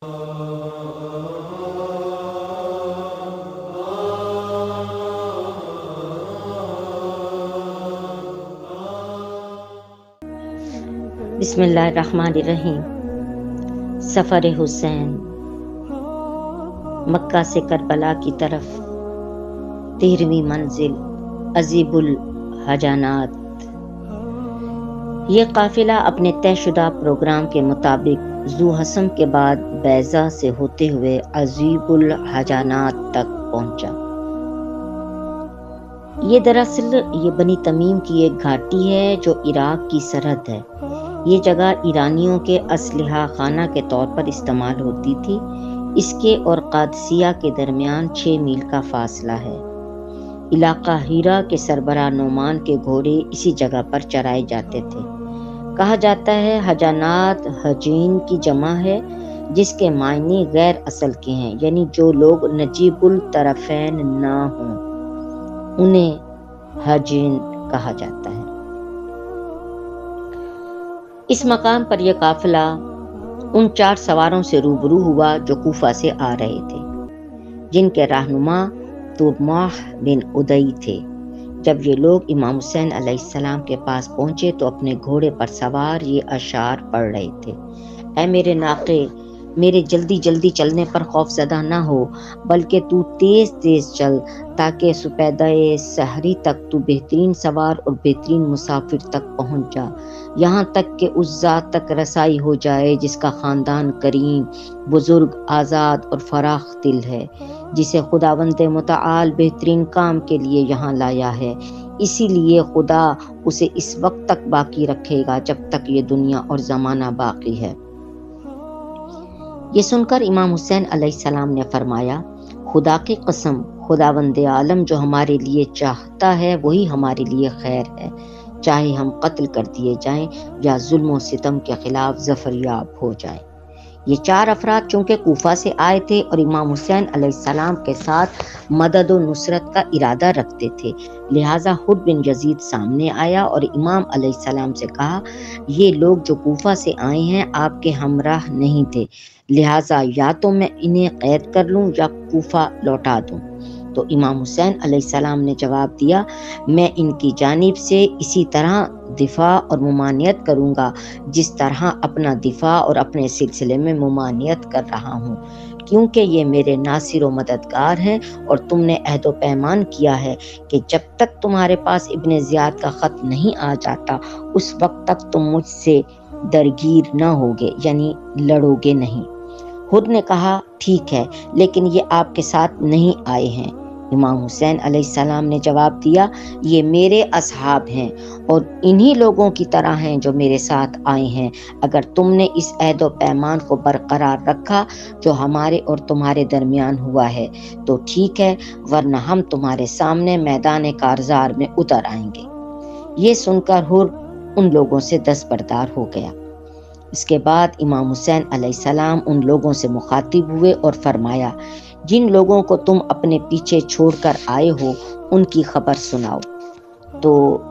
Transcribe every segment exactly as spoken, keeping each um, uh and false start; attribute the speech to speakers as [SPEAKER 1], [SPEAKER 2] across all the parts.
[SPEAKER 1] بسم اللہ الرحمن الرحیم۔ سفر حسین، مکہ سے کربلا کی طرف، تیرہویں منزل، عذیب الحجانات۔ یہ قافلہ اپنے طے شدہ پروگرام کے مطابق ذو حسم کے بعد بیضہ سے ہوتے ہوئے عذیب الحجانات تک پہنچا۔ یہ دراصل یہ بنی تمیم کی ایک گھاٹی ہے جو عراق کی سرحد ہے۔ یہ جگہ ایرانیوں کے اسلحہ خانہ کے طور پر استعمال ہوتی تھی۔ اس کے اور قادسیہ کے درمیان چھ میل کا فاصلہ ہے۔ علاقہ ہیرا کے سربراہ نعمان کے گھوڑے اسی جگہ پر چرائے جاتے تھے۔ کہا جاتا ہے حجانات حجین کی جمع ہے، جس کے معنی غیر اصل کے ہیں، یعنی جو لوگ نجیب الطرفین نہ ہوں انہیں حجین کہا جاتا ہے۔ اس مقام پر یہ قافلہ ان چار سواروں سے روبرو ہوا جو کوفہ سے آ رہے تھے، جن کے رہنما طماح بن ادئی تھے۔ جب یہ لوگ امام حسین علیہ السلام کے پاس پہنچے تو اپنے گھوڑے پر سوار یہ اشعار پڑھ رہے تھے: اے میرے ناقے، میرے جلدی جلدی چلنے پر خوف زدہ نہ ہو، بلکہ تو تیز تیز چل تاکہ سپیدہ سحری تک تو بہترین سوار اور بہترین مسافر تک پہنچ جا، یہاں تک کہ اس ذات تک رسائی ہو جائے جس کا خاندان کریم، بزرگ، آزاد اور فراخ دل ہے، جسے خداوند متعال بہترین کام کے لیے یہاں لایا ہے۔ اسی لیے خدا اسے اس وقت تک باقی رکھے گا جب تک یہ دنیا اور زمانہ باقی ہے۔ یہ سن کر امام حسین علیہ السلام نے فرمایا: خدا کی قسم، خداوند عالم جو ہمارے لیے چاہتا ہے وہی ہمارے لیے خیر ہے، چاہے ہم قتل کر دیے جائیں یا ظلم و ستم کے خلاف ظفر یاب ہو جائیں۔ یہ چار افراد چونکہ کوفہ سے آئے تھے اور امام حسین علیہ السلام کے ساتھ مدد و نصرت کا ارادہ رکھتے تھے، لہٰذا خود بن یزید سامنے آیا اور امام علیہ السلام سے کہا: یہ لوگ جو کوفہ سے آئے ہیں آپ کے ہمراہ نہیں تھے، لہٰذا یا تو میں انہیں قید کر لوں یا کوفہ لوٹا دوں۔ تو امام حسین علیہ السلام نے جواب دیا: میں ان کی جانب سے اسی طرح دفاع اور ممانعت کروں گا جس طرح اپنا دفاع اور اپنے سلسلے میں ممانعت کر رہا ہوں، کیونکہ یہ میرے ناصر و مددگار ہیں، اور تم نے عہد و پیمان کیا ہے کہ جب تک تمہارے پاس ابن زیاد کا خط نہیں آ جاتا اس وقت تک تم مجھ سے درگیر نہ ہوگے، یعنی لڑو گے نہیں۔ خود نے کہا: ٹھیک ہے، لیکن یہ آپ کے ساتھ نہیں آئے ہیں۔ امام حسین علیہ السلام نے جواب دیا: یہ میرے اصحاب ہیں اور انہی لوگوں کی طرح ہیں جو میرے ساتھ آئے ہیں۔ اگر تم نے اس عہد و پیمان کو برقرار رکھا جو ہمارے اور تمہارے درمیان ہوا ہے تو ٹھیک ہے، ورنہ ہم تمہارے سامنے میدان کارزار میں اتر آئیں گے۔ یہ سن کر ہر ان لوگوں سے دستبردار ہو گیا۔ اس کے بعد امام حسین علیہ السلام ان لوگوں سے مخاطب ہوئے اور فرمایا: جن لوگوں کو تم اپنے پیچھے چھوڑ کر آئے ہو ان کی خبر سناؤ۔ تو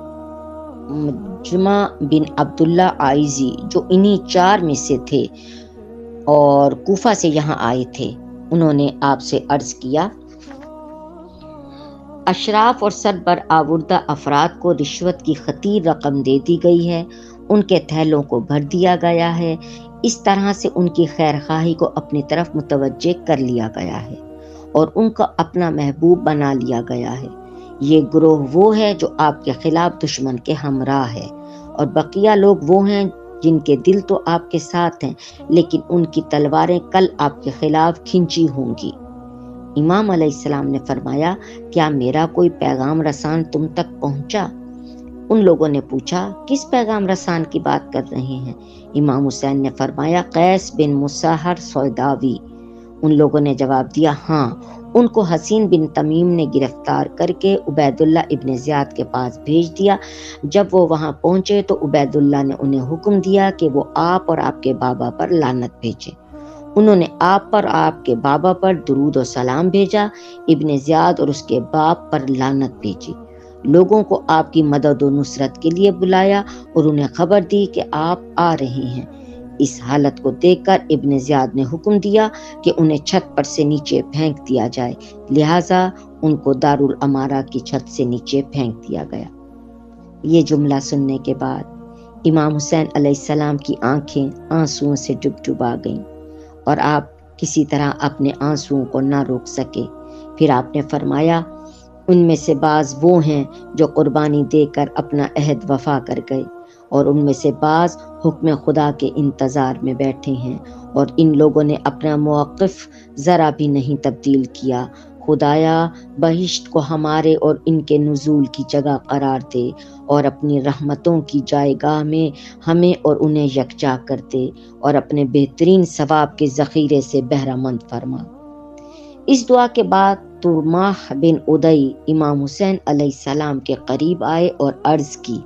[SPEAKER 1] مجمع بن عبداللہ عائزی جو انہی چار میں سے تھے اور کوفہ سے یہاں آئے تھے، انہوں نے آپ سے عرض کیا: اشراف اور سربرآوردہ افراد کو رشوت کی خطیر رقم دے دی گئی ہے، ان کے تھیلوں کو بھر دیا گیا ہے، اس طرح سے ان کی خیر خواہی کو اپنی طرف متوجہ کر لیا گیا ہے اور ان کو اپنا محبوب بنا لیا گیا ہے۔ یہ گروہ وہ ہے جو آپ کے خلاف دشمن کے ہمراہ ہے، اور بقیہ لوگ وہ ہیں جن کے دل تو آپ کے ساتھ ہیں لیکن ان کی تلواریں کل آپ کے خلاف کھنچی ہوں گی۔ امام علیہ السلام نے فرمایا: کیا میرا کوئی پیغام رسان تم تک پہنچا؟ ان لوگوں نے پوچھا: کس پیغام رسان کی بات کر رہے ہیں؟ امام حسین نے فرمایا: قیس بن مسہر سوداوی۔ ان لوگوں نے جواب دیا: ہاں، ان کو حسین بن تمیم نے گرفتار کر کے عبید اللہ ابن زیاد کے پاس بھیج دیا۔ جب وہ وہاں پہنچے تو عبید اللہ نے انہیں حکم دیا کہ وہ آپ اور آپ کے بابا پر لعنت بھیجے۔ انہوں نے آپ پر آپ کے بابا پر درود و سلام بھیجا، ابن زیاد اور اس کے باپ پر لعنت بھیجی، لوگوں کو آپ کی مدد و نصرت کے لیے بلایا اور انہیں خبر دی کہ آپ آ رہے ہیں۔ اس حالت کو دیکھ کر ابن زیاد نے حکم دیا کہ انہیں چھت پر سے نیچے پھینک دیا جائے، لہٰذا ان کو دارالامارہ کی چھت سے نیچے پھینک دیا گیا۔ یہ جملہ سننے کے بعد امام حسین علیہ السلام کی آنکھیں آنسوؤں سے ڈبڈبا گئیں اور آپ کسی طرح اپنے آنسوؤں کو نہ روک سکے۔ پھر آپ نے فرمایا، ان میں سے بعض وہ ہیں جو قربانی دے کر اپنا عہد وفا کر گئے، اور ان میں سے بعض حکم خدا کے انتظار میں بیٹھے ہیں، اور ان لوگوں نے اپنا موقف ذرا بھی نہیں تبدیل کیا۔ خدایا بہشت کو ہمارے اور ان کے نزول کی جگہ قرار دے، اور اپنی رحمتوں کی جائیگاہ میں ہمیں اور انہیں یکجا کر دے، اور اپنے بہترین ثواب کے ذخیرے سے بہرہ مند فرما۔ اس دعا کے بعد ترماح بن ادئی امام حسین علیہ السلام کے قریب آئے اور عرض کی،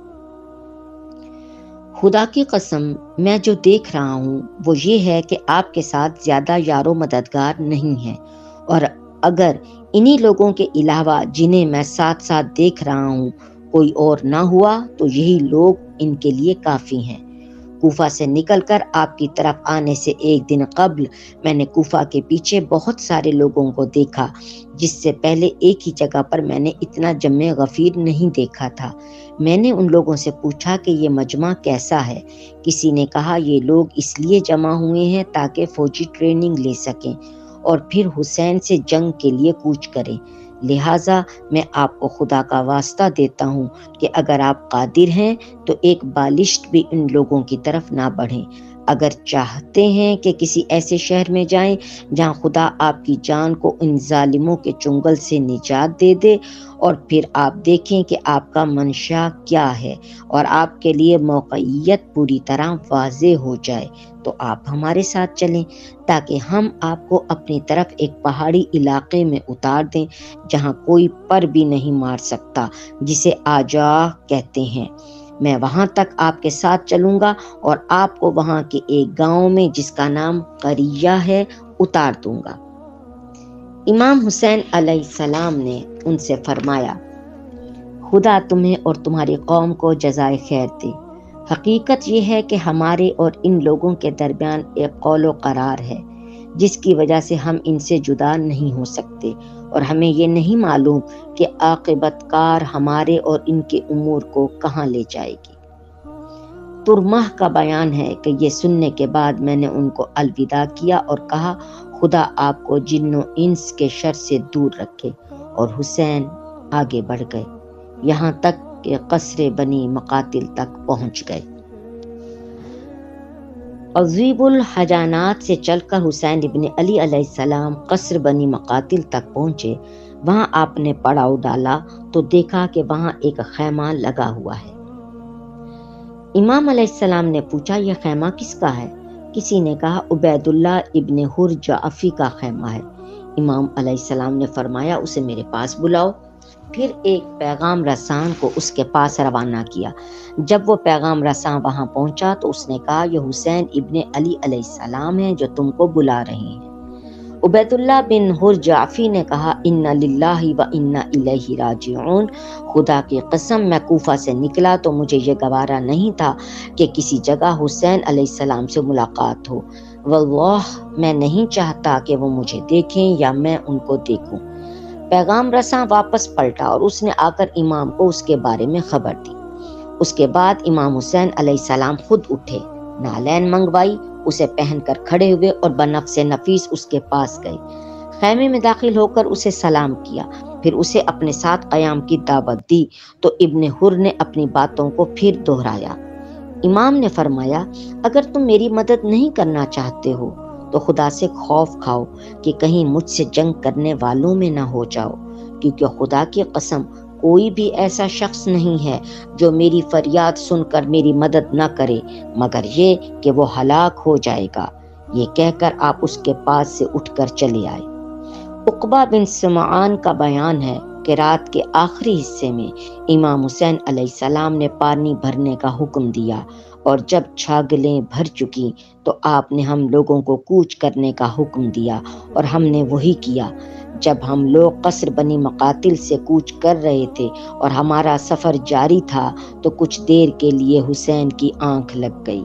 [SPEAKER 1] خدا کی قسم میں جو دیکھ رہا ہوں وہ یہ ہے کہ آپ کے ساتھ زیادہ یار و مددگار نہیں ہیں، اور اگر انہی لوگوں کے علاوہ جنہیں میں ساتھ ساتھ دیکھ رہا ہوں کوئی اور نہ ہوا تو یہی لوگ ان کے لیے کافی ہیں۔ کوفہ سے نکل کر آپ کی طرف آنے سے ایک دن قبل میں نے کوفہ کے پیچھے بہت سارے لوگوں کو دیکھا، جس سے پہلے ایک ہی جگہ پر میں نے اتنا جمع غفیر نہیں دیکھا تھا۔ میں نے ان لوگوں سے پوچھا کہ یہ مجمع کیسا ہے؟ کسی نے کہا یہ لوگ اس لیے جمع ہوئے ہیں تاکہ فوجی ٹریننگ لے سکیں اور پھر حسین سے جنگ کے لیے کوچ کریں، لہٰذا میں آپ کو خدا کا واسطہ دیتا ہوں کہ اگر آپ قادر ہیں تو ایک بالشت بھی ان لوگوں کی طرف نہ بڑھیں۔ اگر چاہتے ہیں کہ کسی ایسے شہر میں جائیں جہاں خدا آپ کی جان کو ان ظالموں کے چنگل سے نجات دے دے، اور پھر آپ دیکھیں کہ آپ کا منشا کیا ہے اور آپ کے لیے موقعیت پوری طرح واضح ہو جائے، تو آپ ہمارے ساتھ چلیں تاکہ ہم آپ کو اپنی طرف ایک پہاڑی علاقے میں اتار دیں جہاں کوئی پر بھی نہیں مار سکتا، جسے آجا کہتے ہیں۔ میں وہاں تک آپ کے ساتھ چلوں گا اور آپ کو وہاں کے ایک گاؤں میں جس کا نام قریہ ہے اتار دوں گا۔ امام حسین علیہ السلام نے ان سے فرمایا، خدا تمہیں اور تمہاری قوم کو جزائے خیر دے۔ حقیقت یہ ہے کہ ہمارے اور ان لوگوں کے درمیان ایک قول و قرار ہے جس کی وجہ سے ہم ان سے جدا نہیں ہو سکتے، اور ہمیں یہ نہیں معلوم کہ عاقبت کار ہمارے اور ان کے امور کو کہاں لے جائے گی۔ ترماح کا بیان ہے کہ یہ سننے کے بعد میں نے ان کو الوداع کیا اور کہا، خدا آپ کو جن و انس کے شر سے دور رکھے، اور حسین آگے بڑھ گئے یہاں تک کہ قصر بنی مقاتل تک پہنچ گئے۔ عذیب الحجانات سے چل کر حسین ابن علی علیہ السلام قصر بنی مقاتل تک پہنچے۔ وہاں آپ نے پڑاؤ ڈالا تو دیکھا کہ وہاں ایک خیمہ لگا ہوا ہے۔ امام علیہ السلام نے پوچھا، یہ خیمہ کس کا ہے؟ کسی نے کہا عبید اللہ ابن حر جعفی کا خیمہ ہے۔ امام علیہ السلام نے فرمایا، اسے میرے پاس بلاؤ۔ پھر ایک پیغام رسان کو اس کے پاس روانہ کیا۔ جب وہ پیغام رساں وہاں پہنچا تو اس نے کہا، یہ حسین ابن علی علیہ السلام ہیں جو تم کو بلا رہے ہیں۔ عبید اللہ بن حر جعفی نے کہا، انا للہ و انا الیہ راجعون، خدا کی قسم میں کوفہ سے نکلا تو مجھے یہ گوارا نہیں تھا کہ کسی جگہ حسین علیہ السلام سے ملاقات ہو، واللہ میں نہیں چاہتا کہ وہ مجھے دیکھیں یا میں ان کو دیکھوں۔ پیغام رساں واپس پلٹا اور اس نے آ کر امام کو اس کے بارے میں خبر دی۔ اس کے بعد امام حسین علیہ السلام خود اٹھے، نالین منگوائی، اسے پہن کر کھڑے ہوئے اور بنفس نفیس اس کے پاس گئے۔ خیمے میں داخل ہو کر اسے سلام کیا، پھر اسے اپنے ساتھ قیام کی دعوت دی تو ابن حر نے اپنی باتوں کو پھر دہرایا۔ امام نے فرمایا، اگر تم میری مدد نہیں کرنا چاہتے ہو تو خدا سے خوف کھاؤ کہ کہیں مجھ سے جنگ کرنے والوں میں نہ ہو جاؤ، کیونکہ خدا کی قسم کوئی بھی ایسا شخص نہیں ہے جو میری فریاد سن کر میری مدد نہ کرے مگر یہ کہ وہ ہلاک ہو جائے گا۔ یہ کہہ کر آپ اس کے پاس سے اٹھ کر چلے آئے۔ عقبہ بن سمعان کا بیان ہے کہ رات کے آخری حصے میں امام حسین علیہ السلام نے پانی بھرنے کا حکم دیا، اور جب چھاگلیں بھر چکی تو آپ نے ہم لوگوں کو کوچ کرنے کا حکم دیا، اور ہم نے وہی کیا۔ جب ہم لوگ قصر بنی مقاتل سے کوچ کر رہے تھے اور ہمارا سفر جاری تھا تو کچھ دیر کے لیے حسین کی آنکھ لگ گئی۔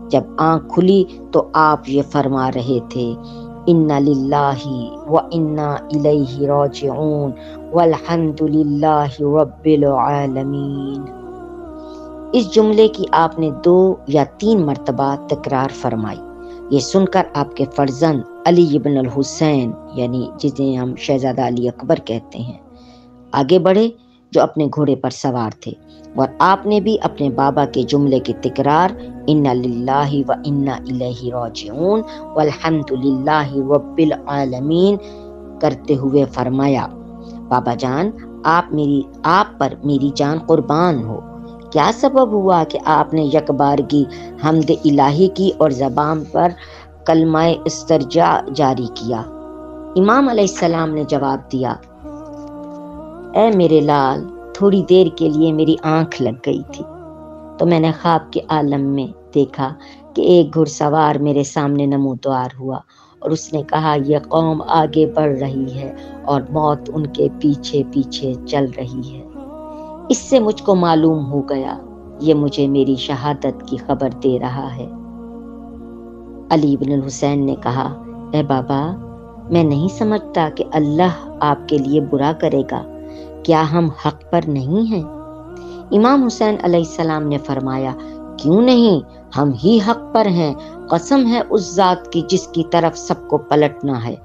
[SPEAKER 1] جب آنکھ کھلی تو آپ یہ فرما رہے تھے انا للہ و انا الیہ راجعون والحمد للہ رب العالمین۔ اس جملے کی آپ نے دو یا تین مرتبہ تکرار فرمائی۔ یہ سن کر آپ کے فرزند علی ابن الحسین یعنی جنہیں ہم شہزادہ علی اکبر کہتے ہیں آگے بڑھے جو اپنے گھوڑے پر سوار تھے، اور آپ نے بھی اپنے بابا کے جملے کی تکرار انا للہ و انا الیہ راجعون والحمد للہ رب العالمین کرتے ہوئے فرمایا بابا جان آپ میری آپ پر میری جان قربان ہو، کیا سبب ہوا کہ آپ نے یک بارگی حمد الہی کی اور زبان پر کلمہ استرجاع جاری کیا؟ امام علیہ السلام نے جواب دیا اے میرے لال، تھوڑی دیر کے لیے میری آنکھ لگ گئی تھی تو میں نے خواب کے عالم میں دیکھا کہ ایک گھڑ سوار میرے سامنے نمودار ہوا اور اس نے کہا یہ قوم آگے بڑھ رہی ہے اور موت ان کے پیچھے پیچھے چل رہی ہے۔ اس سے مجھ کو معلوم ہو گیا یہ مجھے میری شہادت کی خبر دے رہا ہے۔ علی بن الحسین نے کہا اے بابا میں نہیں سمجھتا کہ اللہ آپ کے لیے برا کرے گا، کیا ہم حق پر نہیں ہیں؟ امام حسین علیہ السلام نے فرمایا کیوں نہیں، ہم ہی حق پر ہیں، قسم ہے اس ذات کی جس کی طرف سب کو پلٹنا ہے۔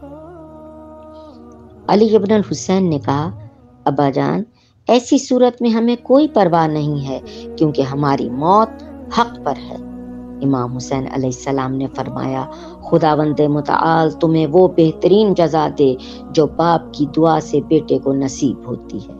[SPEAKER 1] علی ابن الحسین نے کہا ابا جان ایسی صورت میں ہمیں کوئی پرواہ نہیں ہے کیونکہ ہماری موت حق پر ہے۔ امام حسین علیہ السلام نے فرمایا خداوند متعال تمہیں وہ بہترین جزا دے جو باپ کی دعا سے بیٹے کو نصیب ہوتی ہے۔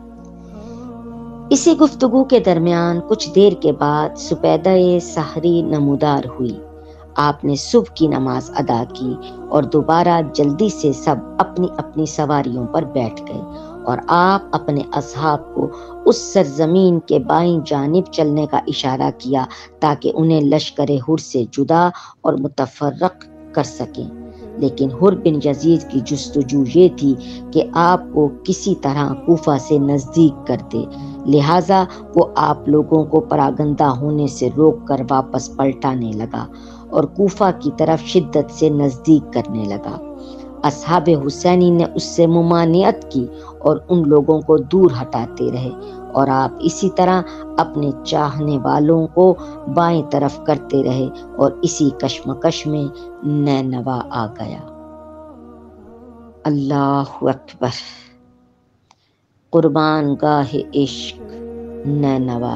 [SPEAKER 1] اسی گفتگو کے درمیان کچھ دیر کے بعد سپیدہ سحری نمودار ہوئی۔ آپ نے صبح کی نماز ادا کی اور دوبارہ جلدی سے سب اپنی اپنی سواریوں پر بیٹھ گئے اور آپ اپنے اصحاب کو اس سرزمین کے بائیں جانب چلنے کا اشارہ کیا تاکہ انہیں لشکر حر سے جدا اور متفرق کر سکیں، لیکن حر بن یزید کی جستجو یہ تھی کہ آپ کو کسی طرح کوفہ سے نزدیک کر دے، لہٰذا وہ آپ لوگوں کو پراگندہ ہونے سے روک کر واپس پلٹانے لگا اور کوفہ کی طرف شدت سے نزدیک کرنے لگا۔ اصحاب حسینی نے اس سے ممانعت کی اور ان لوگوں کو دور ہٹاتے رہے اور آپ اسی طرح اپنے چاہنے والوں کو بائیں طرف کرتے رہے اور اسی کشمکش میں نینوا آ گیا۔ اللہ اکبر، قربان گاہ عشق نینوا۔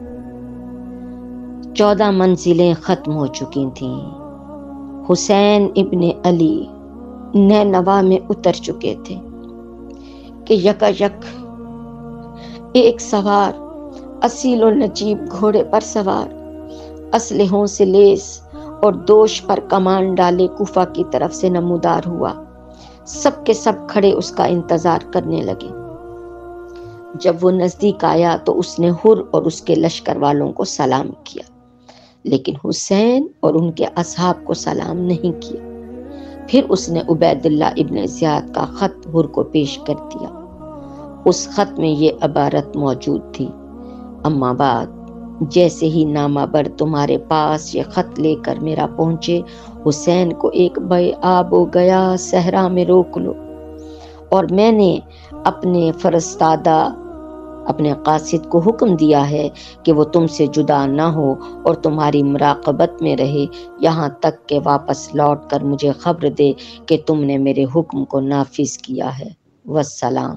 [SPEAKER 1] چودہ منزلیں ختم ہو چکی تھیں۔ حسین ابن علی نینوا میں اتر چکے تھے کہ یکا یک ایک سوار اصیل و نجیب گھوڑے پر سوار اسلحوں سے لیس اور دوش پر کمان ڈالے کوفہ کی طرف سے نمودار ہوا۔ سب کے سب کھڑے اس کا انتظار کرنے لگے۔ جب وہ نزدیک آیا تو اس نے حر اور اس کے لشکر والوں کو سلام کیا، لیکن حسین اور ان کے اصحاب کو سلام نہیں کیا۔ پھر اس نے عبید اللہ ابن زیاد کا خط حر کو پیش کر دیا۔ اس خط میں یہ عبارت موجود تھی اما بعد جیسے ہی نامہ بر تمہارے پاس یہ خط لے کر میرا پہنچے، حسین کو ایک بے آب و گیا صحرا میں روک لو، اور میں نے اپنے فرستادہ اپنے قاصد کو حکم دیا ہے کہ وہ تم سے جدا نہ ہو اور تمہاری مراقبت میں رہے یہاں تک کہ واپس لوٹ کر مجھے خبر دے کہ تم نے میرے حکم کو نافذ کیا ہے، والسلام۔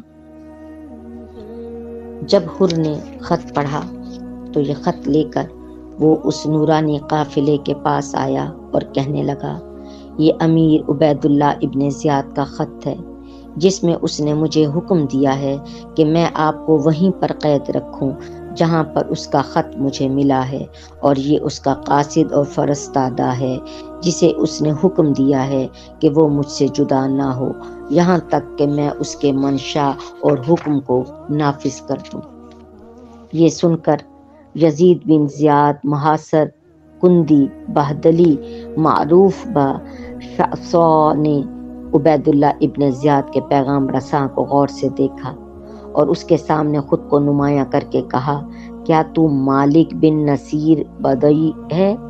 [SPEAKER 1] جب حر نے خط پڑھا تو یہ خط لے کر وہ اس نورانی قافلے کے پاس آیا اور کہنے لگا یہ امیر عبید اللہ ابن زیاد کا خط ہے جس میں اس نے مجھے حکم دیا ہے کہ میں آپ کو وہیں پر قید رکھوں جہاں پر اس کا خط مجھے ملا ہے، اور یہ اس کا قاصد اور فرستادہ ہے جسے اس نے حکم دیا ہے کہ وہ مجھ سے جدا نہ ہو یہاں تک کہ میں اس کے منشا اور حکم کو نافذ کر دوں۔ یہ سن کر یزید بن زیاد محاصر کندی بہدلی معروف با شعصا نے عبید اللہ ابن زیاد کے پیغام رساں کو غور سے دیکھا اور اس کے سامنے خود کو نمایاں کر کے کہا کیا تو مالک بن نصیر بدعی ہے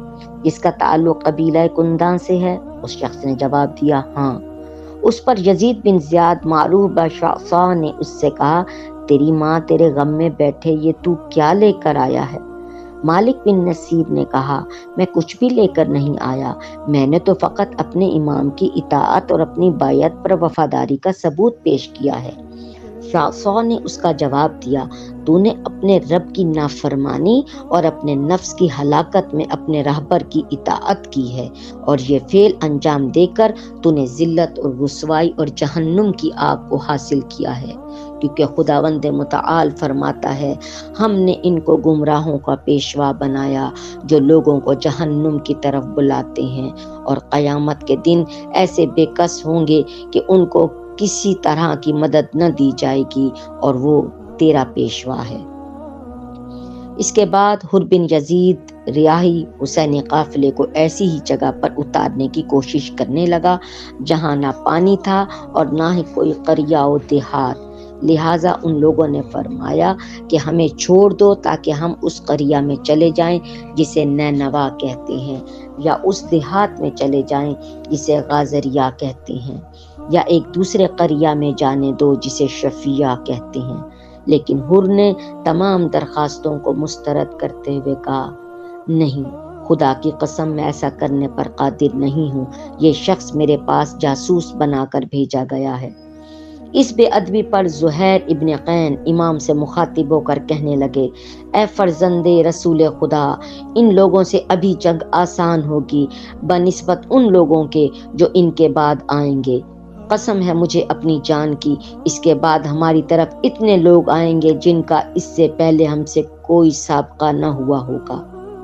[SPEAKER 1] جس کا تعلق قبیلہ کندان سے ہے؟ اس شخص نے جواب دیا ہاں۔ اس پر یزید بن زیاد معروف بشعصا نے اس سے کہا تیری ماں تیرے غم میں بیٹھے یہ تو کیا لے کر آیا ہے؟ مالک بن نصیر نے کہا میں کچھ بھی لے کر نہیں آیا، میں نے تو فقط اپنے امام کی اطاعت اور اپنی بیعت پر وفاداری کا ثبوت پیش کیا ہے۔ شعصا نے اس کا جواب دیا تو نے اپنے رب کی نافرمانی اور اپنے نفس کی ہلاکت میں اپنے رہبر کی اطاعت کی ہے، اور یہ فعل انجام دے کر تو نے ذلت اور رسوائی اور جہنم کی آگ کو حاصل کیا ہے، کیونکہ خداوند متعال فرماتا ہے ہم نے ان کو گمراہوں کا پیشوا بنایا جو لوگوں کو جہنم کی طرف بلاتے ہیں، اور قیامت کے دن ایسے بے کس ہوں گے کہ ان کو کسی طرح کی مدد نہ دی جائے گی، اور وہ تیرا پیشوا ہے۔ اس کے بعد حر بن یزید ریاحی حسینی قافلے کو ایسی ہی جگہ پر اتارنے کی کوشش کرنے لگا جہاں نہ پانی تھا اور نہ ہی کوئی قریہ و دیہات، لہٰذا ان لوگوں نے فرمایا کہ ہمیں چھوڑ دو تاکہ ہم اس قریہ میں چلے جائیں جسے نینوا کہتے ہیں، یا اس دیہات میں چلے جائیں جسے غازریہ کہتے ہیں، یا ایک دوسرے قریہ میں جانے دو جسے شفیہ کہتے ہیں۔ لیکن حر نے تمام درخواستوں کو مسترد کرتے ہوئے کہا نہیں، خدا کی قسم میں ایسا کرنے پر قادر نہیں ہوں، یہ شخص میرے پاس جاسوس بنا کر بھیجا گیا ہے۔ اس بے ادبی پر زہیر ابن قین امام سے مخاطب ہو کر کہنے لگے اے فرزند رسول خدا، ان لوگوں سے ابھی جنگ آسان ہوگی بنسبت ان لوگوں کے جو ان کے بعد آئیں گے۔ قسم ہے مجھے اپنی جان کی، اس کے بعد ہماری طرف اتنے لوگ آئیں گے جن کا اس سے پہلے ہم سے کوئی سابقہ نہ ہوا ہوگا۔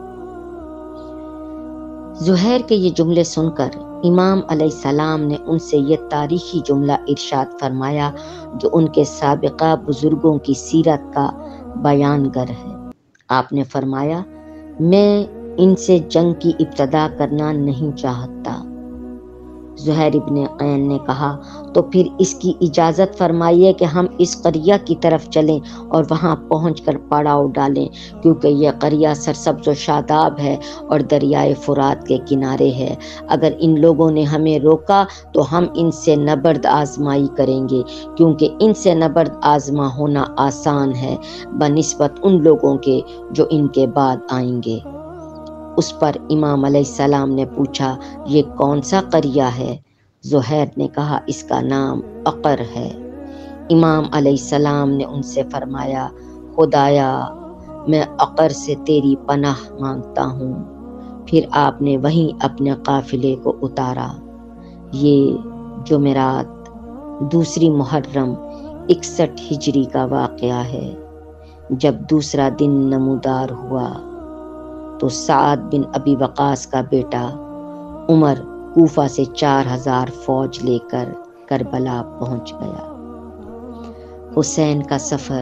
[SPEAKER 1] زہیر کے یہ جملے سن کر امام علیہ السلام نے ان سے یہ تاریخی جملہ ارشاد فرمایا جو ان کے سابقہ بزرگوں کی سیرت کا بیان گر ہے۔ آپ نے فرمایا میں ان سے جنگ کی ابتدا کرنا نہیں چاہتا۔ زہیر ابن قین نے کہا تو پھر اس کی اجازت فرمائیے کہ ہم اس قریہ کی طرف چلیں اور وہاں پہنچ کر پڑاؤ ڈالیں، کیونکہ یہ قریہ سرسبز و شاداب ہے اور دریائے فرات کے کنارے ہے۔ اگر ان لوگوں نے ہمیں روکا تو ہم ان سے نبرد آزمائی کریں گے، کیونکہ ان سے نبرد آزما ہونا آسان ہے بنسبت ان لوگوں کے جو ان کے بعد آئیں گے۔ اس پر امام علیہ السلام نے پوچھا یہ کون سا قریہ ہے؟ زہیر نے کہا اس کا نام عقر ہے۔ امام علیہ السلام نے ان سے فرمایا خدایا میں عقر سے تیری پناہ مانگتا ہوں۔ پھر آپ نے وہیں اپنے قافلے کو اتارا۔ یہ جمعرات دوسری محرم اکسٹھ ہجری کا واقعہ ہے۔ جب دوسرا دن نمودار ہوا تو سعد بن ابی وقاص کا بیٹا عمر کوفہ سے چار ہزار فوج لے کر کربلا پہنچ گیا۔ حسین کا سفر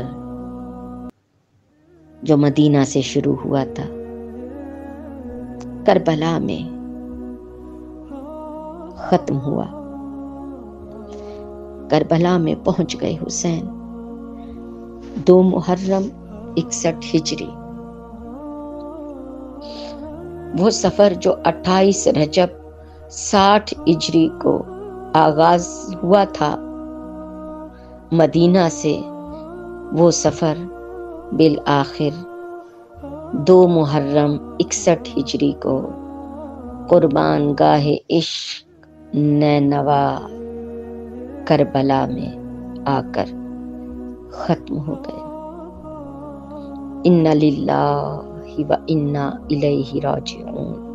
[SPEAKER 1] جو مدینہ سے شروع ہوا تھا کربلا میں ختم ہوا۔ کربلا میں پہنچ گئے حسین دو محرم اکسٹھ ہجری۔ وہ سفر جو اٹھائیس رجب ساٹھ ہجری کو آغاز ہوا تھا مدینہ سے، وہ سفر بالآخر دو محرم اکسٹھ ہجری کو قربان گاہ عشق نینوا کربلا میں آ کر ختم ہو گئے۔ انا للہ و انا الیہ راجعون۔